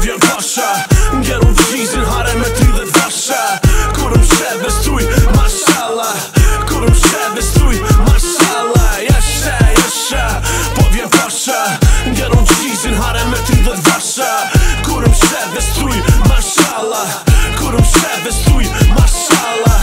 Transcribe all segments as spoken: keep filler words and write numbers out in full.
vjen pasha, ngeru gjizin hare me tridhet vasha. Kur më shet vestruj, mashallah. Kur më shet vestruj, mashallah. Jasha, jasha, po vjen pasha, ngeru gjizin hare me tridhet vasha. Kur më shet vestruj, mashallah. Kur më shet vestruj, mashallah.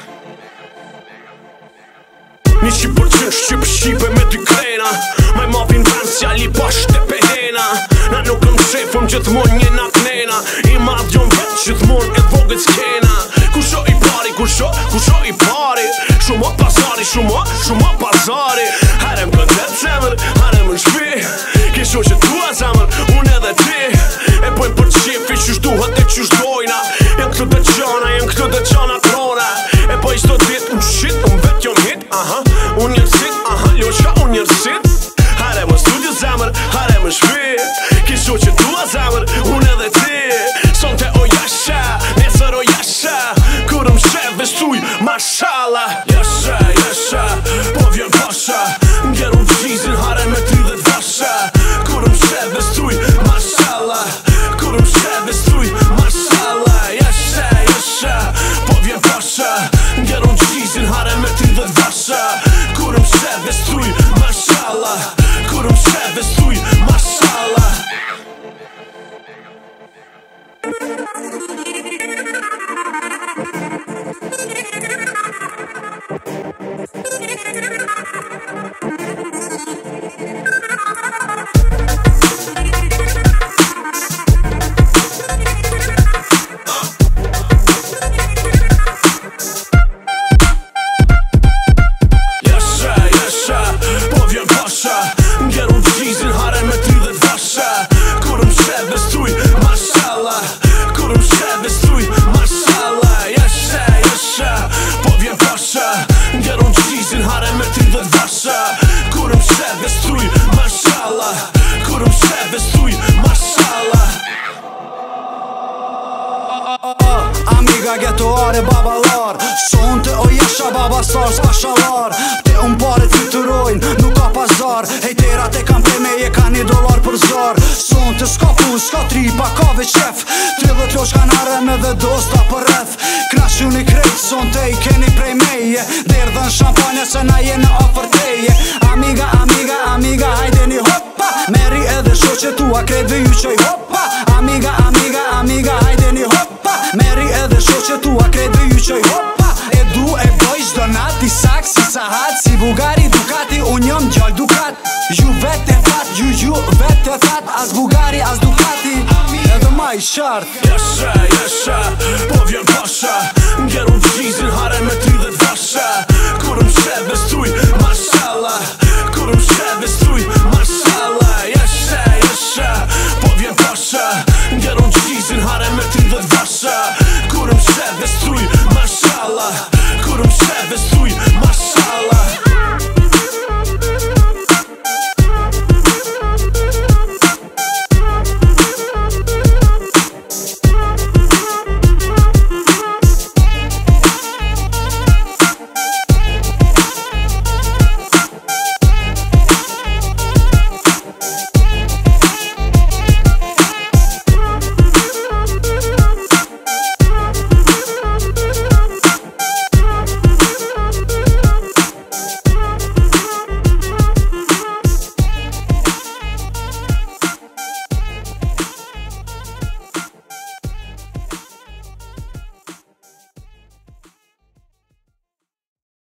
Një qip për qënë shqip shqipe me dy krena. Maj ma vin vend si ali bashk të pehena. Na nukëm shefëm gjithmon një naknena. I madhjon vet gjithmon e vogët s'kena. Kusho i pari, kusho, kusho i pari. Shumë pazari, shumë, shumë pazari. Harem këndet zemër, harem në shpi. Kisho që tua zemër, unë edhe ti. E pojmë për qifi qysh duhet e qysh dojna. Jem këtë dhe qana, jem këtë dhe qana trona. E po i shto dit, unë shit, unë vet jom hit. Aha, unë njërësit, aha, loqa unë njërësit. Hare më studio zemër, hare më shpi. Kisho që tua zemër, unë edhe ti. Sonte o jasha, nesër o jasha. Kur më shef vestruj, mashallah. Jasha, jasha, po vjen pasha, ngeru gjizin hare me tridhet vasha. Kur më shef vestruj, mashallah. Kur më shef vestruj, mashallah. Jasha, jasha, po vjen pasha, ngeru gjizin hare me tridhet vasha. Kur më shef vestruj, mashallah. Kur më shef vestruj, mashallah. Ngeru gjizin hare me tridhet vasha. Kur më shef vestruj, mashallah. Kur më shef vestruj, mashallah. Jasha, jasha, po vjen pasha, ngeru gjizin hare me tridhet vasha. Kur më shef vestruj, mashallah. Kur më shef vestruj, mashallah. Amiga ghettoare babalar, sonte o jesha babastar s'pashallar. Te unë pare fluturojnë, nuk ka pazar. Hejterat e kam prej me je ka një dolar për zar. Sonte s'ka pun, s'ka tripa, ka veç qef. Tridhet losh kan harem edhe dosta për rreth. Knashu një krejt, sonte i keni prej meje. Derdhen shampanje se na jene ofër teje. Amiga, amiga, amiga, hajde një hoppa. Meri edhe shoqe tua krejtve ju qoj hoppa. Amiga, amiga, amiga, hajde një hoppa. Meri edhe shoqe tua krejtve ju qoj hoppa. E du e boj qdo nat, i sak si sahat. Si Bugari Ducati, unë jom gjall Ducat. Ju vet e fat, ju ju vet e fat. As Bugari, as Ducati, edhe ma i qartë. Jasha, jasha, po vjen pasha, ngeru gjizin hare me tridhet vasha. Kur më shef vestruj, mashallah.